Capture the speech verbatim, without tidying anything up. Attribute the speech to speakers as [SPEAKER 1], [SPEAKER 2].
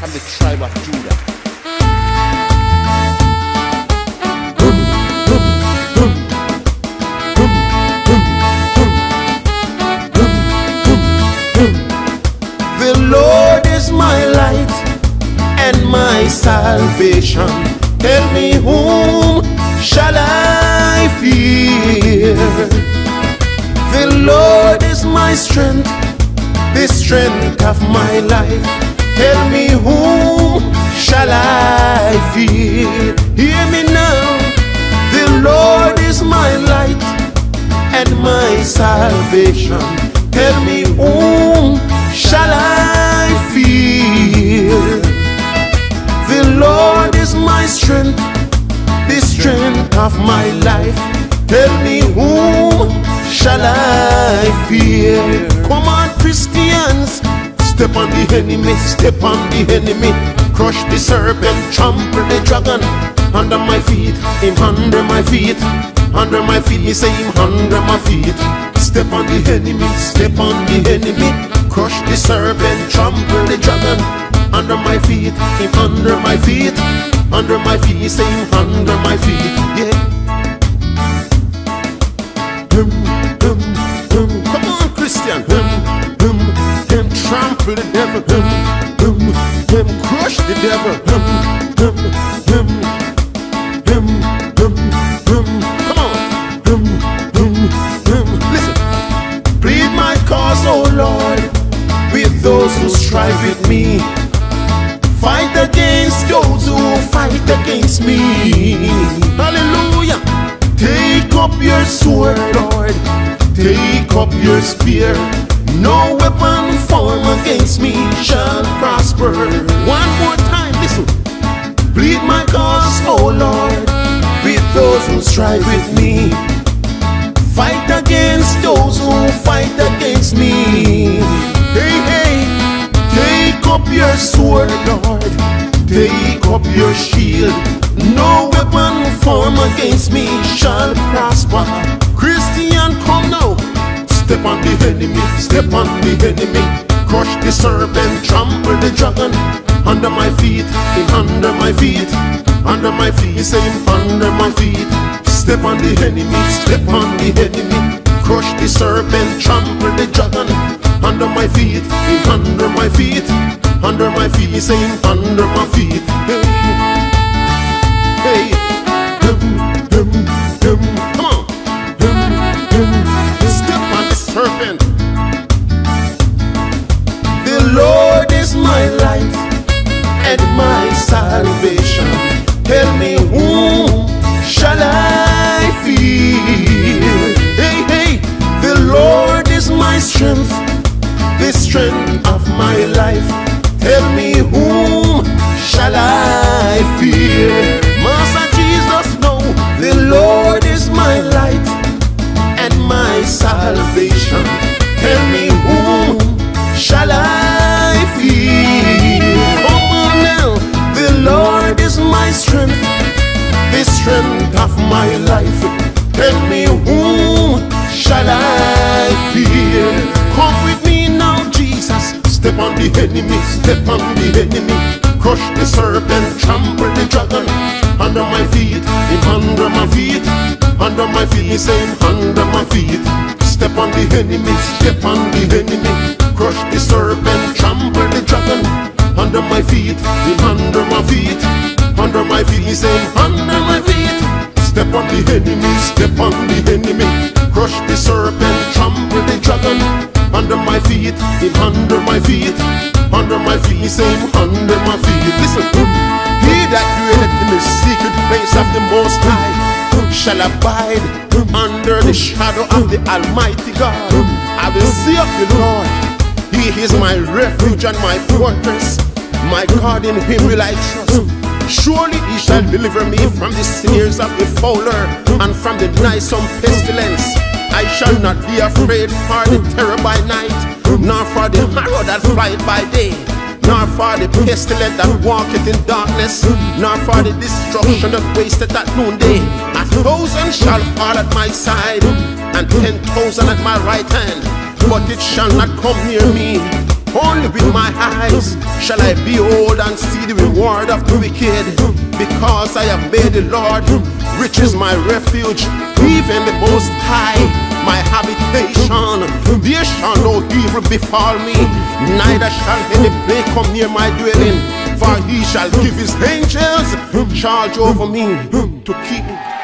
[SPEAKER 1] from the tribe of Judah.
[SPEAKER 2] The Lord is my light and my salvation. Tell me, whom shall I fear? The Lord is my strength, the strength of my life. Tell me, whom shall I fear? Hear me now. The Lord is my light and my salvation. Tell me, whom shall I fear? The Lord is my strength, the strength of my life. Tell me, whom shall I fear? Come on, Christians, step on the enemy, step on the enemy. Crush the serpent, trample the dragon. Under my feet, him under my feet. Under my feet, me say him under my feet. Step on the enemy, step on the enemy. Crush the serpent, trample the dragon. Under my feet, him under my feet. Under my feet, me say him under my feet. Yeah. Hum, hum, hum. Come on, Christian. Hum, hum. Him trample the devil. Hum, hum. Him crush the devil. Hum, hum, hum. Hum, hum, hum. Come on. Hum, hum, hum. Listen. Plead my cause, oh Lord, with those who strive with me. Fight against those who fight against me. Hallelujah. Take up your sword, Lord. Take up your spear. No weapon formed against me shall prosper. One more time, listen. Plead my cause, oh Lord, with those who strive with me. Fight against those who fight against me. Hey, hey. Take up your sword, Lord. Take up your shield. No weapon formed against me shall prosper. Christian, come now. Step on the enemy, step on the enemy. Crush the serpent, trample the dragon. Under my feet, him under my feet. Under my feet, say him under my feet. Step on the enemy, step on the enemy. Crush the serpent, trample the dragon. Under my feet, him under my feet. Under my feet, say him under my feet. Hey, hey, hum, hum, hum. Come on, hum, hum. Step on the serpent. The Lord is my light and my salvation. Tell me, whom shall I fear? Hey, hey, the Lord is my strength, the strength of my life. Tell me, whom shall I fear? Master Jesus, no. The Lord is my light and my salvation. Tell me, whom shall I fear? Come on now. The Lord is my strength, the strength of my life. Tell me, whom shall I fear? Come with me now, Jesus. Step on the enemy, step on the enemy. Crush the serpent, trample the dragon. Under my feet, him under my feet. Under my feet, say him under my feet. Step on the enemy, step on the enemy. Crush the serpent, trample the dragon. Under my feet, him under my feet. Under my feet, say him under my feet. Step on the enemy, step on the enemy. Crush the serpent, trample the dragon. Under my feet, him under my feet. Under my feet, say him under my feet. Listen, he that dwelleth in the secret place of the Most High shall abide under the shadow of the Almighty God. I will say of the Lord, He is my refuge and my fortress. My God, in Him will I trust. Surely He shall deliver me from the snares of the fowler and from the noisome pestilence. I shall not be afraid for the terror by night, nor for the arrow that flieth by day, nor for the pestilence that walketh in darkness, nor for the destruction that wasteth at noonday. A thousand shall fall at my side, and ten thousand at my right hand, but it shall not come near me. Only with my eyes shall I behold and see the reward of the wicked. Because I have made the Lord, which is my refuge, even the Most High, my habitation. There shall no evil befall me, neither shall any plague come near my dwelling. For he shall give his angels charge over me to keep me.